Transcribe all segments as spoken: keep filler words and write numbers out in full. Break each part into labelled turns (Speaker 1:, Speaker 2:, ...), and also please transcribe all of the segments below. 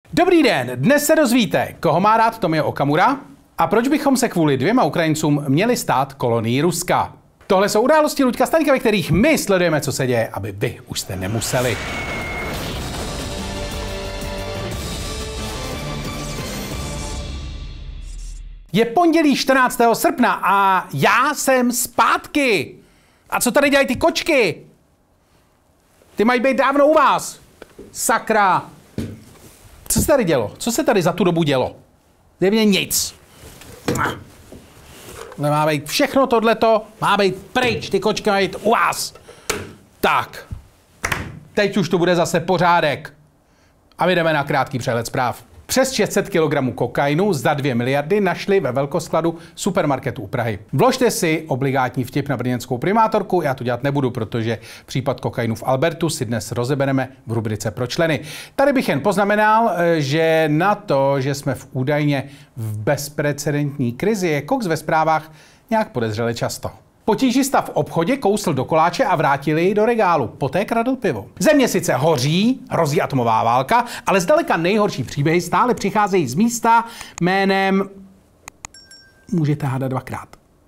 Speaker 1: Dobrý den, dnes se dozvíte, koho má rád Tomio Okamura a proč bychom se kvůli dvěma Ukrajincům měli stát kolonií Ruska. Tohle jsou události Luďka Staňka, ve kterých my sledujeme, co se děje, aby vy už jste nemuseli. Je pondělí čtrnáctého srpna a já jsem zpátky. A co tady dělají ty kočky? Ty mají být dávno u vás. Sakra. Co se tady dělo? Co se tady za tu dobu dělo? Zjevně nic. Má být všechno tohleto, má být pryč, ty kočky mají být u vás. Tak. Teď už to bude zase pořádek. A my jdeme na krátký přehled zpráv. Přes šest set kilogramů kokainu za dvě miliardy našli ve velkoskladu supermarketu u Prahy. Vložte si obligátní vtip na brněnskou primátorku, já to dělat nebudu, protože případ kokainu v Albertu si dnes rozebereme v rubrice pro členy. Tady bych jen poznamenal, že na to, že jsme v údajně v bezprecedentní krizi, je koks ve zprávách nějak podezřele často. Potížista v obchodě kousl do koláče a vrátili ji do regálu. Poté kradl pivo. Země sice hoří, hrozí atomová válka, ale zdaleka nejhorší příběhy stále přicházejí z místa jménem... Můžete hádat dvakrát.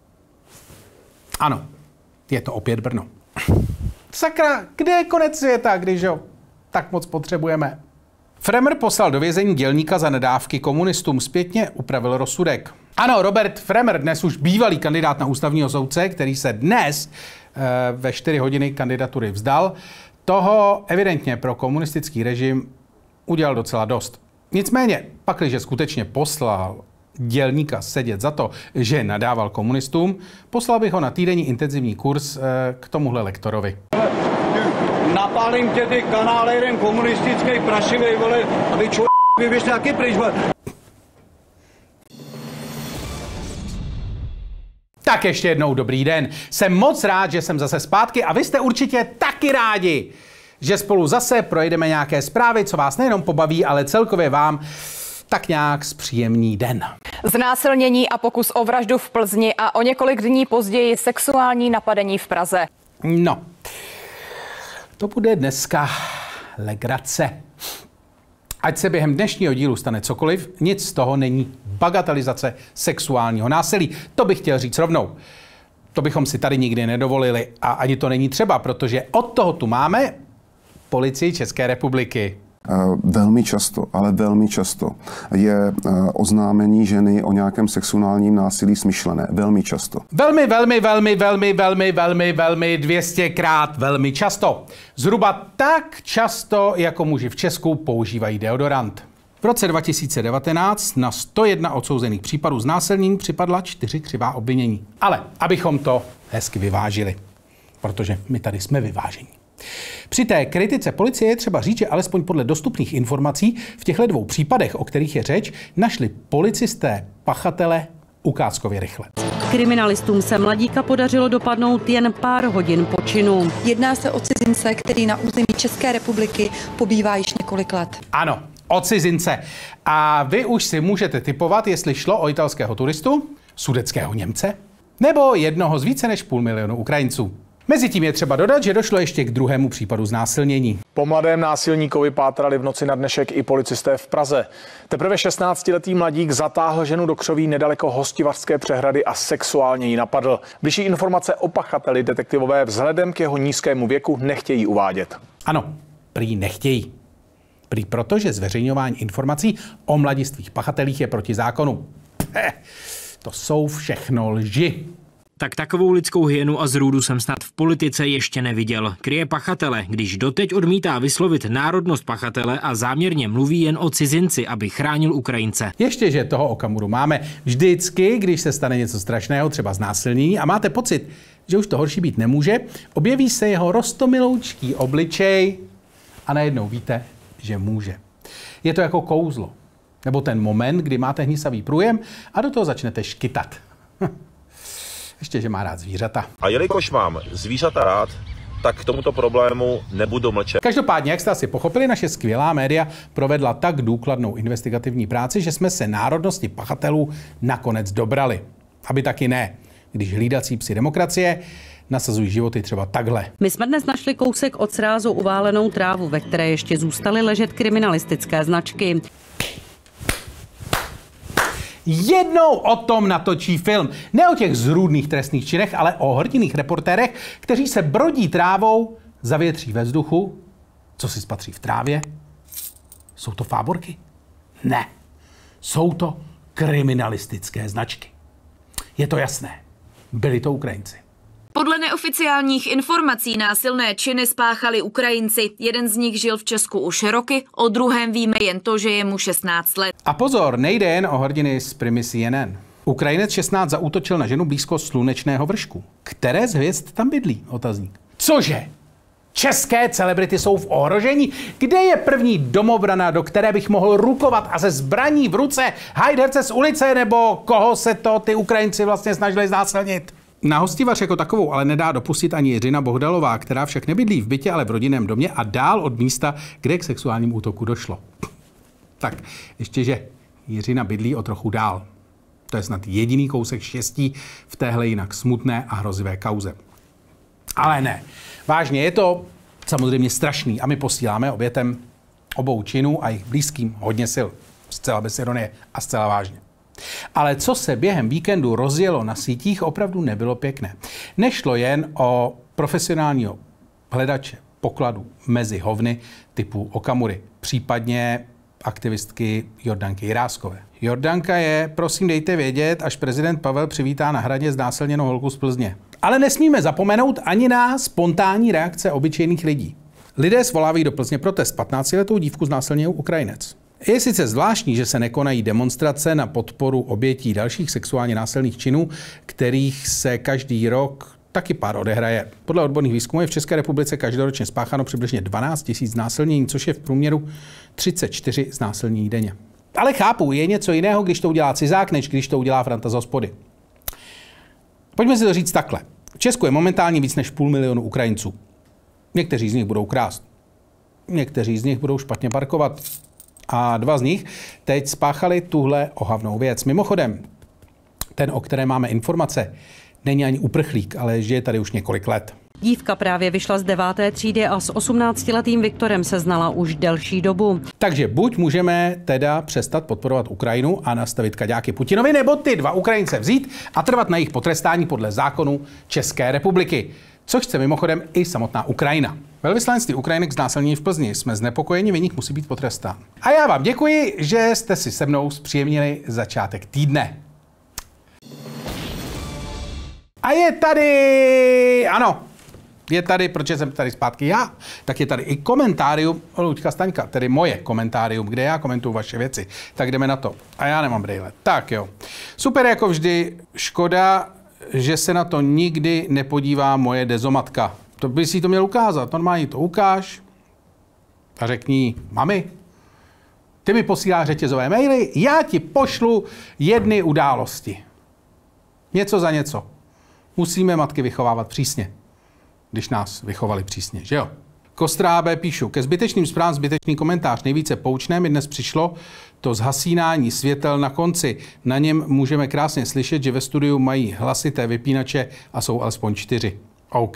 Speaker 1: Ano, je to opět Brno. Sakra, kde je konec světa, když ho tak moc potřebujeme? Fremer poslal do vězení dělníka za nedávky komunistům, zpětně upravil rozsudek. Ano, Robert Fremer, dnes už bývalý kandidát na ústavního soudce, který se dnes e, ve čtyři hodiny kandidatury vzdal, toho evidentně pro komunistický režim udělal docela dost. Nicméně, pakliže skutečně poslal dělníka sedět za to, že nadával komunistům, poslal bych ho na týdenní intenzivní kurz e, k tomuhle lektorovi.
Speaker 2: Napálím tě, ty kanále, jeden komunistický prašivej, vole, aby čo... vyběž taky pryč, vole.
Speaker 1: Tak ještě jednou dobrý den. Jsem moc rád, že jsem zase zpátky a vy jste určitě taky rádi, že spolu zase projdeme nějaké zprávy, co vás nejenom pobaví, ale celkově vám tak nějak zpříjemní den.
Speaker 3: Znásilnění a pokus o vraždu v Plzni a o několik dní později sexuální napadení v Praze.
Speaker 1: No, to bude dneska legrace. Ať se během dnešního dílu stane cokoliv, nic z toho není bagatelizace sexuálního násilí. To bych chtěl říct rovnou. To bychom si tady nikdy nedovolili a ani to není třeba, protože od toho tu máme Policii České republiky.
Speaker 4: Velmi často, ale velmi často je oznámení ženy o nějakém sexuálním násilí smyšlené. Velmi často.
Speaker 1: Velmi, velmi, velmi, velmi, velmi, velmi, velmi dvěstěkrát velmi často. Zhruba tak často, jako muži v Česku používají deodorant. V roce dva tisíce devatenáct na sto jedna odsouzených případů znásilnění připadla čtyři křivá obvinění. Ale abychom to hezky vyvážili, protože my tady jsme vyvážení. Při té kritice policie je třeba říct, že alespoň podle dostupných informací v těchto dvou případech, o kterých je řeč, našli policisté pachatele ukázkově rychle.
Speaker 5: Kriminalistům se mladíka podařilo dopadnout jen pár hodin po činu.
Speaker 6: Jedná se o cizince, který na území České republiky pobývá již několik let.
Speaker 1: Ano, o cizince. A vy už si můžete tipovat, jestli šlo o italského turistu, sudetského Němce, nebo jednoho z více než půl milionu Ukrajinců. Mezitím je třeba dodat, že došlo ještě k druhému případu znásilnění.
Speaker 7: Po mladém násilníkovi pátrali v noci na dnešek i policisté v Praze. Teprve šestnáctiletý mladík zatáhl ženu do křoví nedaleko Hostivařské přehrady a sexuálně ji napadl. Bližší informace o pachateli detektivové vzhledem k jeho nízkému věku nechtějí uvádět.
Speaker 1: Ano, prý nechtějí. Prý proto, že zveřejňování informací o mladistvých pachatelích je proti zákonu. Peh, to jsou všechno lži.
Speaker 8: Tak takovou lidskou hyenu a zrůdu jsem snad v politice ještě neviděl. Kryje pachatele, když doteď odmítá vyslovit národnost pachatele a záměrně mluví jen o cizinci, aby chránil Ukrajince.
Speaker 1: Ještě, že toho Okamuru máme vždycky, když se stane něco strašného, třeba znásilnění, a máte pocit, že už to horší být nemůže, objeví se jeho roztomiloučký obličej a najednou víte, že může. Je to jako kouzlo. Nebo ten moment, kdy máte hnisavý průjem a do toho začnete škytat. Ještě, že má rád zvířata.
Speaker 9: A jelikož mám zvířata rád, tak k tomuto problému nebudu mlčet.
Speaker 1: Každopádně, jak jste asi pochopili, naše skvělá média provedla tak důkladnou investigativní práci, že jsme se národnosti pachatelů nakonec dobrali. Aby taky ne, když hlídací psi demokracie nasazují životy třeba takhle.
Speaker 5: My jsme dnes našli kousek od srázu uválenou trávu, ve které ještě zůstaly ležet kriminalistické značky.
Speaker 1: jednou o tom natočí film. Ne o těch zrůdných trestných činech, ale o hrdinných reportérech, kteří se brodí trávou, zavětří ve vzduchu. Co si spatří v trávě? Jsou to fáborky? Ne. Jsou to kriminalistické značky. Je to jasné. Byli to Ukrajinci.
Speaker 10: Podle neoficiálních informací násilné činy spáchali Ukrajinci. Jeden z nich žil v Česku už roky, o druhém víme jen to, že je mu šestnáct let.
Speaker 1: A pozor, nejde jen o hrdiny z Primy C N N. Ukrajinec šestnáct zaútočil na ženu blízko slunečného vršku. Které z hvězd tam bydlí? Otazník. Cože? České celebrity jsou v ohrožení? Kde je první domobrana, do které bych mohl rukovat a se zbraní v ruce hajt herce z ulice, nebo koho se to ty Ukrajinci vlastně snažili znásilnit? Na hostivař jako takovou ale nedá dopustit ani Jiřina Bohdalová, která však nebydlí v bytě, ale v rodinném domě a dál od místa, kde k sexuálnímu útoku došlo. Tak, ještě že Jiřina bydlí o trochu dál. To je snad jediný kousek štěstí v téhle jinak smutné a hrozivé kauze. Ale ne. Vážně, je to samozřejmě strašný a my posíláme obětem obou činů a jejich blízkým hodně sil. Zcela bez ironie a zcela vážně. Ale co se během víkendu rozjelo na sítích, opravdu nebylo pěkné. Nešlo jen o profesionálního hledače pokladů mezi hovny typu Okamury, případně aktivistky Jordanky Jiráskové. Jordanka je, prosím dejte vědět, až prezident Pavel přivítá na hradě znásilněnou holku z Plzně. Ale nesmíme zapomenout ani na spontánní reakce obyčejných lidí. Lidé svolávají do Plzně protest. patnáctiletou dívku znásilnil Ukrajinec. Je sice zvláštní, že se nekonají demonstrace na podporu obětí dalších sexuálně násilných činů, kterých se každý rok taky pár odehraje. Podle odborných výzkumů je v České republice každoročně spácháno přibližně dvanáct tisíc znásilnění, což je v průměru třicet čtyři znásilnění denně. Ale chápu, je něco jiného, když to udělá cizák, než když to udělá Franta z hospody. Pojďme si to říct takhle. V Česku je momentálně víc než půl milionu Ukrajinců. Někteří z nich budou krást. Někteří z nich budou špatně parkovat. A dva z nich teď spáchali tuhle ohavnou věc. Mimochodem, ten, o které máme informace, není ani uprchlík, ale žije tady už několik let.
Speaker 5: Dívka právě vyšla z deváté třídy a s osmnáctiletým Viktorem se znala už delší dobu.
Speaker 1: Takže buď můžeme teda přestat podporovat Ukrajinu a nastavit kaďáky Putinovi, nebo ty dva Ukrajince vzít a trvat na jejich potrestání podle zákonů České republiky. Což chce mimochodem i samotná Ukrajina. Velvyslanectví Ukrajinek znásilnění v Plzni. Jsme znepokojeni, viník musí být potrestán. A já vám děkuji, že jste si se mnou zpříjemnili začátek týdne. A je tady, ano, je tady, protože jsem tady zpátky já, tak je tady i komentárium Luďka Staňka, tedy moje komentárium, kde já komentuju vaše věci. Tak jdeme na to. A já nemám brejle. Tak jo. Super jako vždy, škoda, že se na to nikdy nepodívá moje dezomatka. To by si to měl ukázat. Normálně to ukáž a řekni, mami, ty mi posíláš řetězové maily, já ti pošlu jedny události. Něco za něco. Musíme matky vychovávat přísně, když nás vychovali přísně, že jo? Kostrábe píšu, ke zbytečným zprávám zbytečný komentář. Nejvíce poučné mi dnes přišlo to zhasínání světel na konci. Na něm můžeme krásně slyšet, že ve studiu mají hlasité vypínače a jsou alespoň čtyři. OK.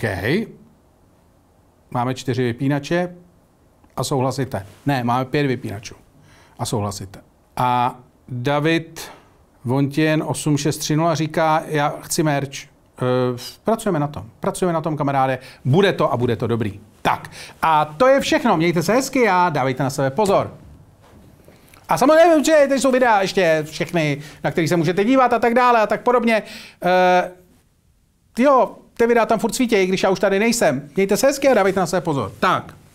Speaker 1: Máme čtyři vypínače a jsou hlasité. Ne, máme pět vypínačů a jsou hlasité. A David Vontien osm šest tři nula říká, já chci merch. Uh, pracujeme na tom, pracujeme na tom, kamaráde. Bude to a bude to dobrý. Tak, a to je všechno. Mějte se hezky a dávejte na sebe pozor. A samozřejmě, že tady jsou videa ještě všechny, na které se můžete dívat a tak dále a tak podobně. Uh, jo, ty videa tam furt svítějí, když já už tady nejsem. Mějte se hezky a dávejte na sebe pozor. Tak.